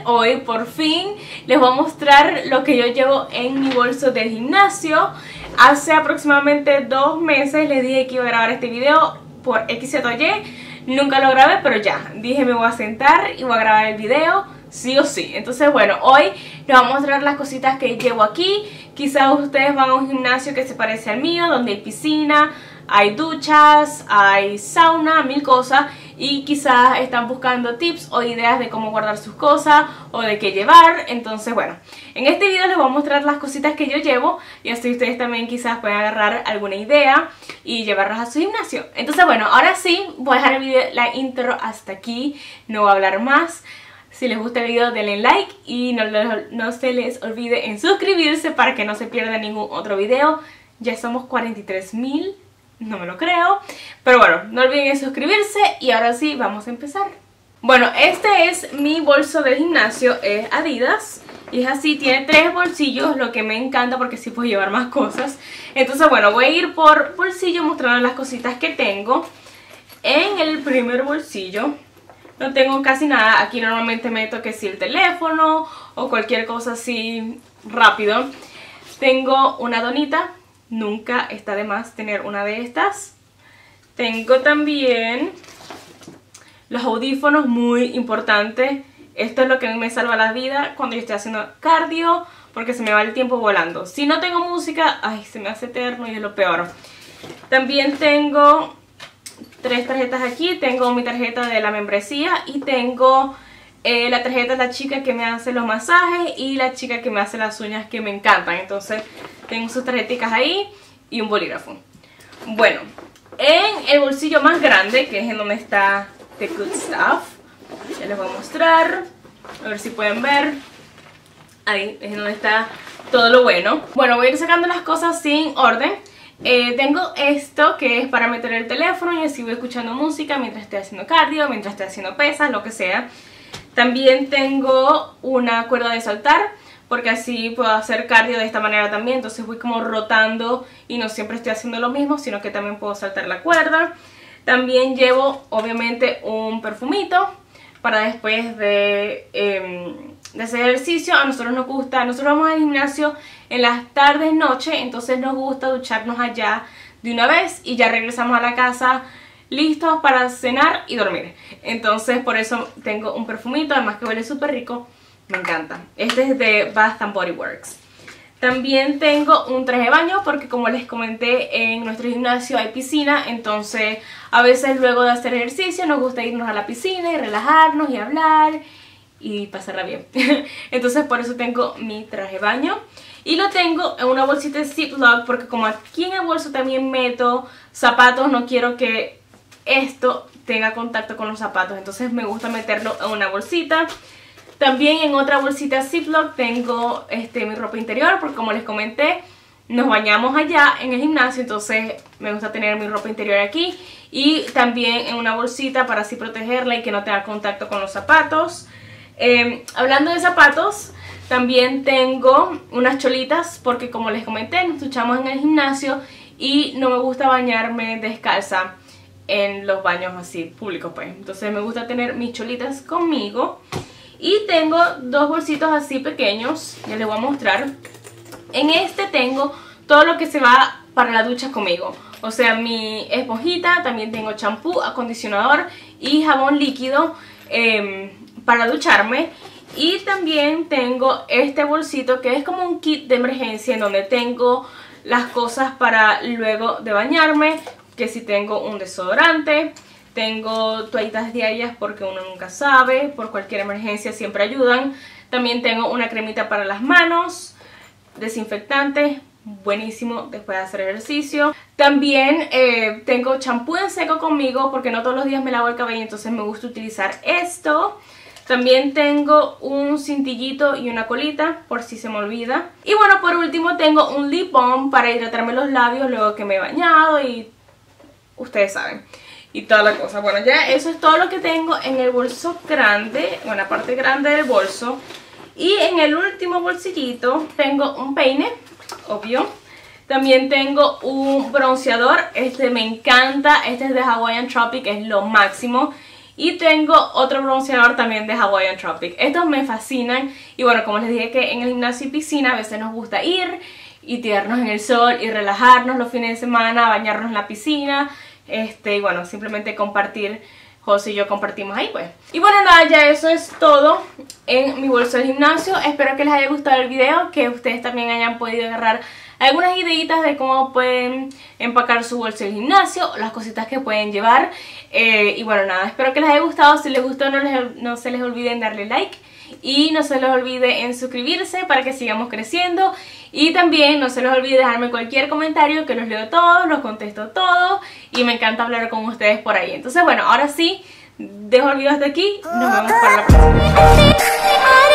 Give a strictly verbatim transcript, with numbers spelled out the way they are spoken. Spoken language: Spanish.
hoy por fin les voy a mostrar lo que yo llevo en mi bolso del gimnasio. Hace aproximadamente dos meses les dije que iba a grabar este video por X o Y. Nunca lo grabé, pero ya, dije me voy a sentar y voy a grabar el video sí o sí. Entonces bueno, hoy les voy a mostrar las cositas que llevo aquí. Quizás ustedes van a un gimnasio que se parece al mío, donde hay piscina, hay duchas, hay sauna, mil cosas. Y quizás están buscando tips o ideas de cómo guardar sus cosas o de qué llevar. Entonces bueno, en este video les voy a mostrar las cositas que yo llevo, y así ustedes también quizás pueden agarrar alguna idea y llevarlas a su gimnasio. Entonces bueno, ahora sí, voy a dejar el video, la intro hasta aquí, no voy a hablar más. Si les gusta el video denle like y no, no se les olvide en suscribirse para que no se pierda ningún otro video. Ya somos cuarenta y tres mil. No me lo creo, pero bueno, no olviden suscribirse y ahora sí, vamos a empezar. Bueno, este es mi bolso del gimnasio, es Adidas y es así, tiene tres bolsillos, lo que me encanta porque sí puedo llevar más cosas. Entonces bueno, voy a ir por bolsillo mostrando las cositas que tengo. En el primer bolsillo no tengo casi nada, aquí normalmente meto que si el teléfono o cualquier cosa así rápido. Tengo una donita. Nunca está de más tener una de estas. Tengo también los audífonos, muy importante. Esto es lo que a mí me salva la vida cuando yo estoy haciendo cardio, porque se me va el tiempo volando. Si no tengo música, ay, se me hace eterno y es lo peor. También tengo tres tarjetas aquí. Tengo mi tarjeta de la membresía y tengo eh, la tarjeta de la chica que me hace los masajes y la chica que me hace las uñas, que me encantan. Entonces tengo sus tarjeticas ahí y un bolígrafo. Bueno, en el bolsillo más grande, que es en donde está The Good Stuff, ya les voy a mostrar, a ver si pueden ver. Ahí es donde está todo lo bueno. Bueno, voy a ir sacando las cosas sin orden. eh, Tengo esto que es para meter el teléfono y así voy escuchando música mientras estoy haciendo cardio, mientras estoy haciendo pesas, lo que sea. También tengo una cuerda de saltar, porque así puedo hacer cardio de esta manera también. Entonces voy como rotando y no siempre estoy haciendo lo mismo, sino que también puedo saltar la cuerda. También llevo obviamente un perfumito para después de, eh, de hacer ejercicio. A nosotros nos gusta, nosotros vamos al gimnasio en las tardes, noche, entonces nos gusta ducharnos allá de una vez y ya regresamos a la casa listos para cenar y dormir. Entonces por eso tengo un perfumito, además que huele súper rico. Me encanta. Este es de Bath and Body Works. También tengo un traje de baño porque, como les comenté, en nuestro gimnasio hay piscina. Entonces a veces luego de hacer ejercicio nos gusta irnos a la piscina y relajarnos y hablar y pasarla bien. Entonces por eso tengo mi traje de baño. Y lo tengo en una bolsita de Ziploc porque como aquí en el bolso también meto zapatos, no quiero que esto tenga contacto con los zapatos. Entonces me gusta meterlo en una bolsita. También en otra bolsita Ziploc tengo este, mi ropa interior, porque como les comenté, nos bañamos allá en el gimnasio, entonces me gusta tener mi ropa interior aquí. Y también en una bolsita para así protegerla y que no tenga contacto con los zapatos. Eh, hablando de zapatos, también tengo unas cholitas, porque como les comenté, nos duchamos en el gimnasio y no me gusta bañarme descalza en los baños así públicos, pues. Entonces me gusta tener mis cholitas conmigo. Y tengo dos bolsitos así pequeños, ya les voy a mostrar. En este tengo todo lo que se va para la ducha conmigo. O sea, mi esponjita, también tengo champú, acondicionador y jabón líquido eh, para ducharme. Y también tengo este bolsito que es como un kit de emergencia, en donde tengo las cosas para luego de bañarme. Que si tengo un desodorante, tengo toallitas diarias porque uno nunca sabe, por cualquier emergencia siempre ayudan. También tengo una cremita para las manos, desinfectante, buenísimo después de hacer ejercicio. También eh, tengo champú en seco conmigo porque no todos los días me lavo el cabello, entonces me gusta utilizar esto. También tengo un cintillito y una colita por si se me olvida. Y bueno, por último tengo un lip balm para hidratarme los labios luego que me he bañado y ustedes saben. Y toda la cosa. Bueno, ya eso es todo lo que tengo en el bolso grande, en la parte grande del bolso. Y en el último bolsillito tengo un peine, obvio. También tengo un bronceador, este me encanta, este es de Hawaiian Tropic, es lo máximo. Y tengo otro bronceador también de Hawaiian Tropic. Estos me fascinan y bueno, como les dije que en el gimnasio y piscina a veces nos gusta ir y tirarnos en el sol y relajarnos los fines de semana, bañarnos en la piscina, este y bueno, simplemente compartir. José y yo compartimos ahí pues. Y bueno nada, ya eso es todo en mi bolso del gimnasio. Espero que les haya gustado el video, que ustedes también hayan podido agarrar algunas ideitas de cómo pueden empacar su bolso del gimnasio, las cositas que pueden llevar. Eh, y bueno nada, espero que les haya gustado. Si les gustó no, les, no se les olviden darle like. Y no se les olvide en suscribirse para que sigamos creciendo. Y también no se les olvide dejarme cualquier comentario, que los leo todos, los contesto todos. Y me encanta hablar con ustedes por ahí. Entonces bueno, ahora sí, dejo el video hasta aquí. Nos vemos para la próxima.